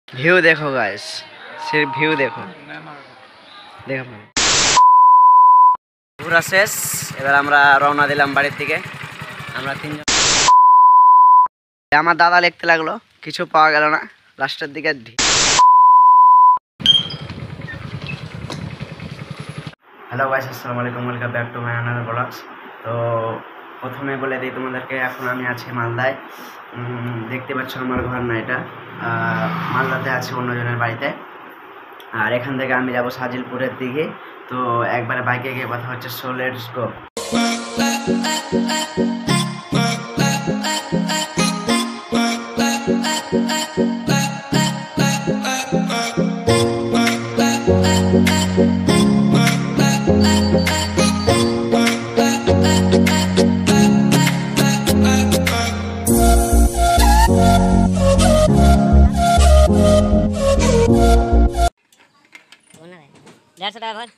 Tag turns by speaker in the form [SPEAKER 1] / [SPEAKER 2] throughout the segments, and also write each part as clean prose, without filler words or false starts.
[SPEAKER 1] View দেখো guys, সে view দেখো দেখো। ঘোরা শেষ, এবার আমরা রওনা দিলাম বাড়ির দিকে। আমরা তিনজন, আমার দাদা লিখতে লাগলো, কিছু পাওয়া গেল না লাস্টের দিকে। হ্যালো গাইস, আসসালামু আলাইকুম, welcome back to my another vlogs. তো প্রথমে বলে দিই তোমাদেরকে, এখন আমি আছি মালদায়। দেখতে পাচ্ছ আমার ঘর না এটা, মালদাতে আছি অন্যজনের বাড়িতে। আর এখান থেকে আমি যাব সাজিলপুরের দিকে। তো একবারে বাইকে গিয়ে কথা হচ্ছে, so let's go.
[SPEAKER 2] That's what I want.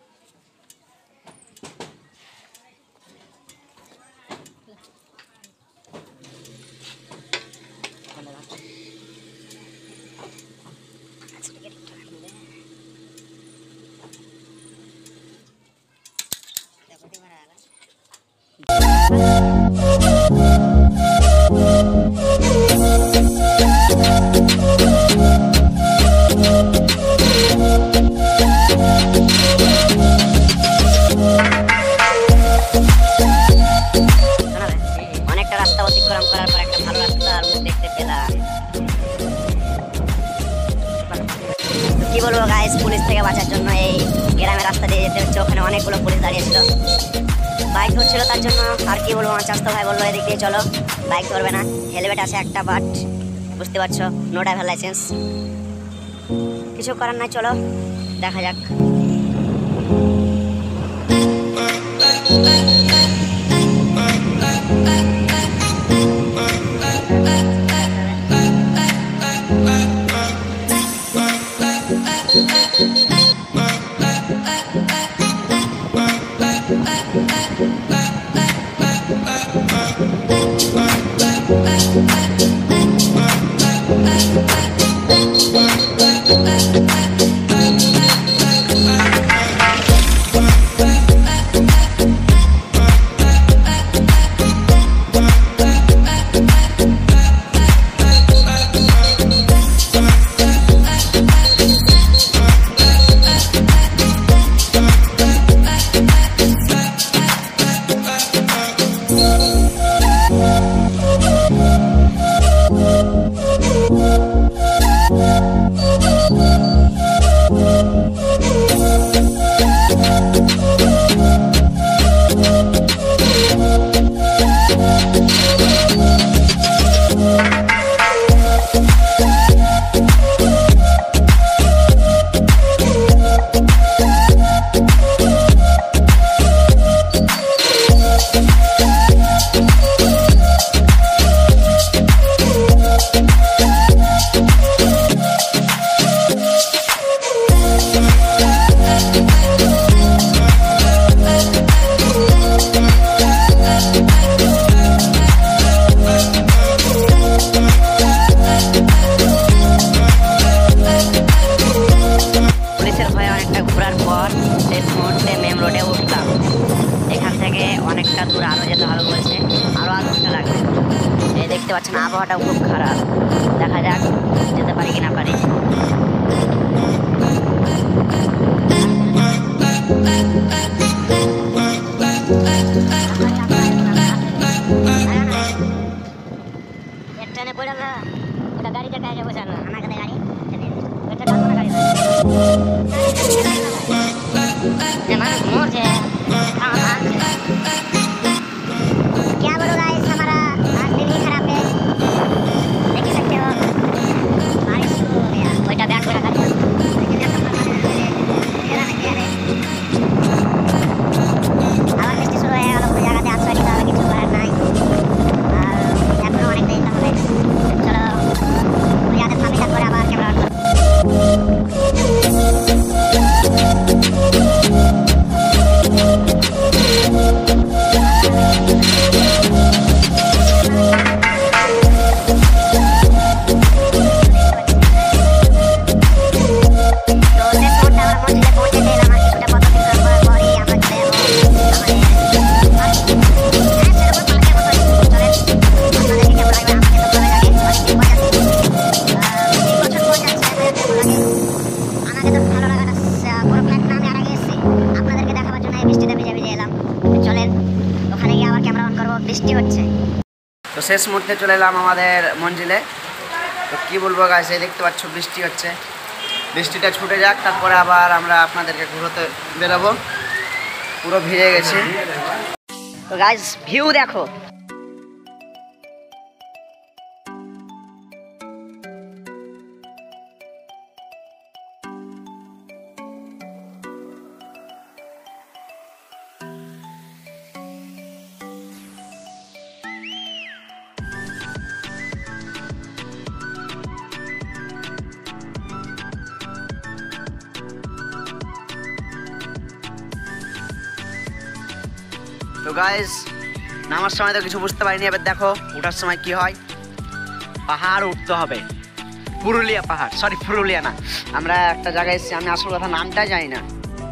[SPEAKER 2] কি বলবো গাইস, পুলিশ থেকে বাঁচার জন্য এই গ্রামের রাস্তা দিয়ে যেতে হচ্ছে। ওখানে অনেকগুলো পুলিশ দাঁড়িয়েছিল, বাইক ধরছিল তার জন্য। আর কি বলবো, আমার চাস্তো ভাই বললো এদিক দিয়ে চলো, বাইক ধরবে না। হেলমেট আছে একটা, বাট বুঝতে পারছো, নো ড্রাইভার লাইসেন্স। কিছু করার নাই, চলো দেখা যাক। এখান থেকে অনেকটা দূর আরও যেতে হবে বলছে, আরও আধ ঘন্টা লাগবে। এই দেখতে পাচ্ছেন আবহাওয়াটা খুব খারাপ, দেখা যাক যেতে পারি কি না পারি। ট্রেনে পড়ে না, ওটা গাড়িতে কাজে বসানো, আমার কাছে গাড়ি ওটা কাজ না গাড়ি মানুষ মরছে। क्या बोलो गाइस, हमारा आज दिन ही खराब है, देख सकते हो बारिश शुरू हो गया। बेटा बैग में रखा था, আবার বৃষ্টি শুরু হয়ে গেল। কোনো জায়গাতে আশ্রয় নিতে হবে, কিছু করার নাই। আর এখনো অনেক দেরি হবে, চলো ওই জায়গাতে থামিটা করে আবার ক্যামেরা অন করো।
[SPEAKER 1] শেষ মুহূর্তে চলে এলাম আমাদের মঞ্জিলে। তো কী বলবো গাইস, এই দেখতে পাচ্ছ বৃষ্টি হচ্ছে, বৃষ্টিটা ছুটে যাক, তারপরে আবার আমরা আপনাদেরকে ঘুরোতে বেরোবো। পুরো ভিজে গেছে। তো গাইস ভিউ দেখো, তো গাইস নামার সময় তো কিছু বুঝতে পারিনি, এবার দেখো ওঠার সময় কি হয়। পাহাড় উঠতে হবে, পুরুলিয়া পাহাড়, সরি পুরুলিয়া না, আমরা একটা জায়গায় এসেছি, আমি আসল কথা নামটা জানি না।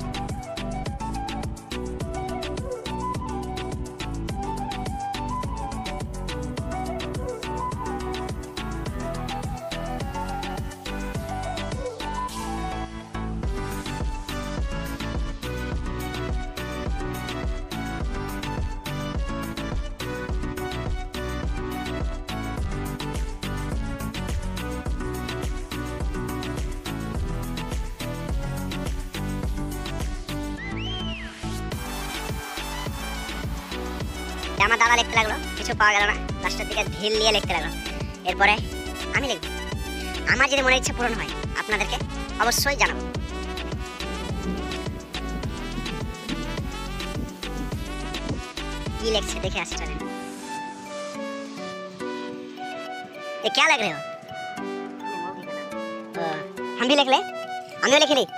[SPEAKER 2] আমার দাদা লিখতে লাগলো, কিছু পাওয়া গেল না, লাস্টের দিকে ঢিল নিয়ে লিখতে লাগলো। এরপরে আমি লিখব, আমার যদি মনের ইচ্ছা পূরণ হয় আপনাদেরকে অবশ্যই জানাবো। কি লিখছে দেখে আসি চলেন। ये क्या लग रहे हो? हम भी लिख ले, हम भी लिख ली।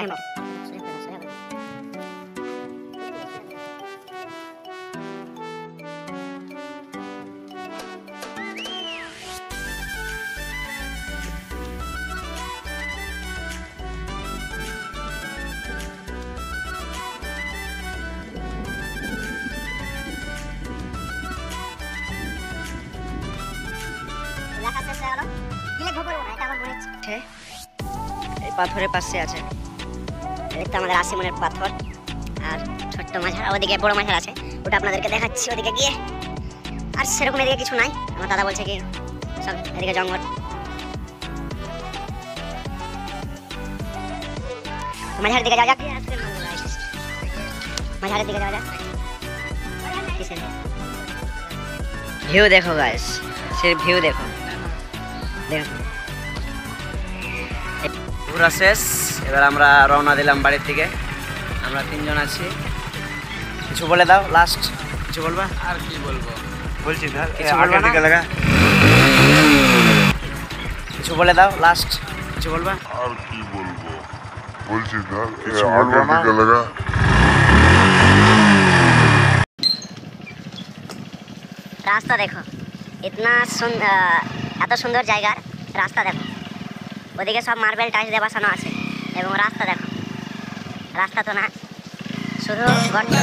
[SPEAKER 1] এই পাথরের পাশে আছে,
[SPEAKER 2] এটা আমাদের আসিমনের পাথর, আর ছোট্ট মাঝার ওদিকে বড় মাঝার আছে, ওটা আপনাদেরকে দেখাচ্ছি ওদিকে গিয়ে। আর সেরকম এদিকে কিছু নাই, আমার দাদা বলছে কি সব এদিকে জঙ্গল। মাঝারের দিকে যাওয়া যাক, মাঝারের দিকে যাওয়া যাক।
[SPEAKER 1] ভিউ দেখো গাইস, সে ভিউ দেখো, দেখো ঘোরা শেষ। এবার আমরা রওনা দিলাম বাড়ির দিকে। আমরা তিনজন আছি, কিছু বলে দাও লাস্ট, কিছু বলবা?
[SPEAKER 3] আর কি বলবো,
[SPEAKER 1] বলছি কিছু বলবা না? কিছু বলে দাও লাস্ট, কিছু বলবা?
[SPEAKER 3] আর কি বলবো, বলছি
[SPEAKER 1] কিছু বলবো না?
[SPEAKER 2] রাস্তা দেখো, এত সুন্দর জায়গার রাস্তা দেখো, ওদিকে সব মার্বেল টাইলস দিয়ে বসানো আছে, এবং রাস্তা দেখো, রাস্তা তো না শুধু গর্ত।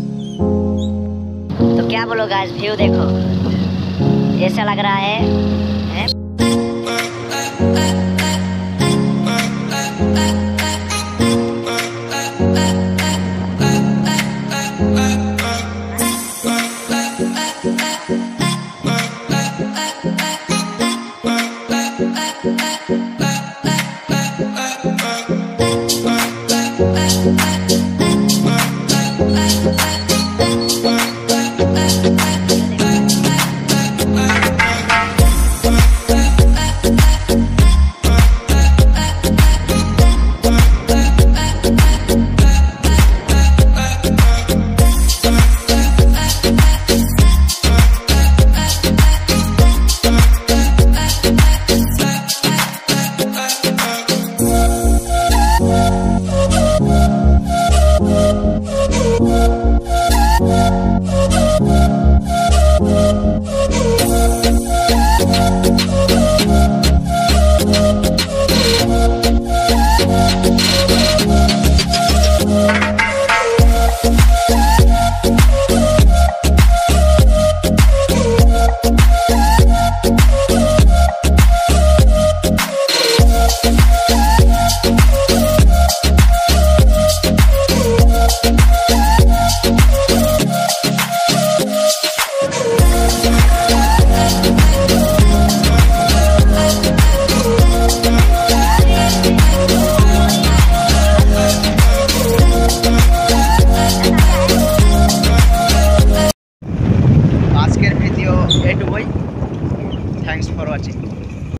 [SPEAKER 2] तो क्या बोलो गाइस, व्यू देखो, ऐसा लग रहा है